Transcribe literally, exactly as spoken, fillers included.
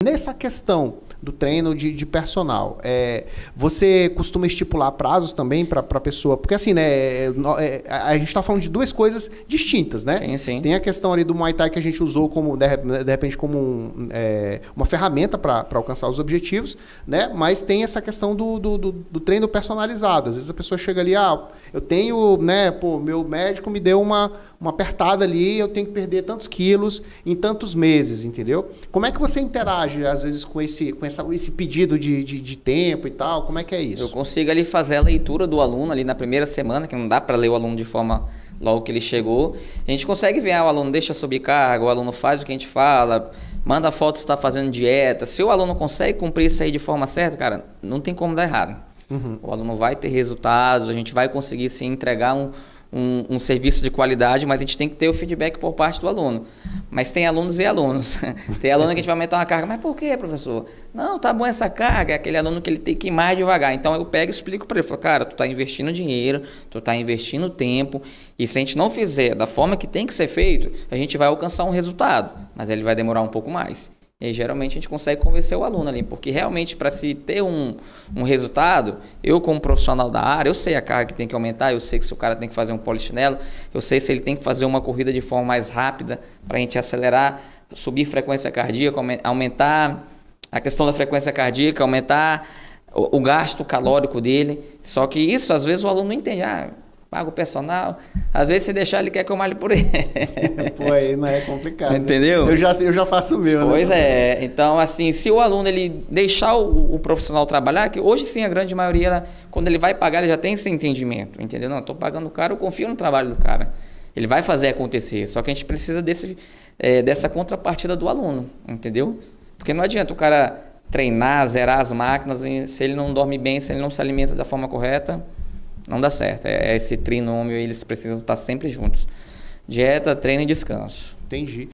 nessa questão do treino de, de personal, é, você costuma estipular prazos também para a pessoa? Porque assim, né, é, é, a gente está falando de duas coisas distintas, né? Sim, sim. Tem a questão ali do Muay Thai que a gente usou como, de, de repente, como um, é, uma ferramenta para alcançar os objetivos, né? Mas tem essa questão do, do, do, do treino personalizado. Às vezes a pessoa chega ali, ah, eu tenho, né, pô, meu médico me deu uma, uma apertada ali, eu tenho que perder tantos quilos em tantos meses, entendeu? Como é que você interage, às vezes, com esse, com essa, esse pedido de, de, de tempo e tal? Como é que é isso? Eu consigo ali fazer a leitura do aluno ali na primeira semana, que não dá para ler o aluno de forma logo que ele chegou. A gente consegue ver, ah, o aluno deixa sobrecarga, o aluno faz o que a gente fala, manda foto se está fazendo dieta. Se o aluno consegue cumprir isso aí de forma certa, cara, não tem como dar errado. Uhum. O aluno vai ter resultados, a gente vai conseguir sim entregar um, um, um serviço de qualidade, mas a gente tem que ter o feedback por parte do aluno. Mas tem alunos e alunos. Tem aluno que a gente vai aumentar uma carga, mas por quê, professor? Não, tá bom essa carga, é aquele aluno que ele tem que ir mais devagar. Então eu pego e explico para ele, falo, cara, tu tá investindo dinheiro, tu tá investindo tempo, e se a gente não fizer da forma que tem que ser feito, a gente vai alcançar um resultado, mas ele vai demorar um pouco mais. E geralmente a gente consegue convencer o aluno ali, porque realmente para se ter um, um resultado, eu como profissional da área, eu sei a carga que tem que aumentar, eu sei que se o cara tem que fazer um polichinelo, eu sei se ele tem que fazer uma corrida de forma mais rápida para a gente acelerar, subir frequência cardíaca, aumentar a questão da frequência cardíaca, aumentar o, o gasto calórico dele. Só que isso às vezes o aluno não entende, ah, paga o personal, às vezes se deixar ele quer que eu malhe por ele. Pô, aí não é complicado. Entendeu? Né? Eu, já, eu já faço o meu, né? Pois é, então assim, se o aluno ele deixar o, o profissional trabalhar, que hoje sim a grande maioria, ela, quando ele vai pagar, ele já tem esse entendimento, entendeu? Não, estou pagando o cara, eu confio no trabalho do cara. Ele vai fazer acontecer, só que a gente precisa desse, é, dessa contrapartida do aluno, entendeu? Porque não adianta o cara treinar, zerar as máquinas, se ele não dorme bem, se ele não se alimenta da forma correta, não dá certo. É esse trinômio, eles precisam estar sempre juntos. Dieta, treino e descanso. Entendi.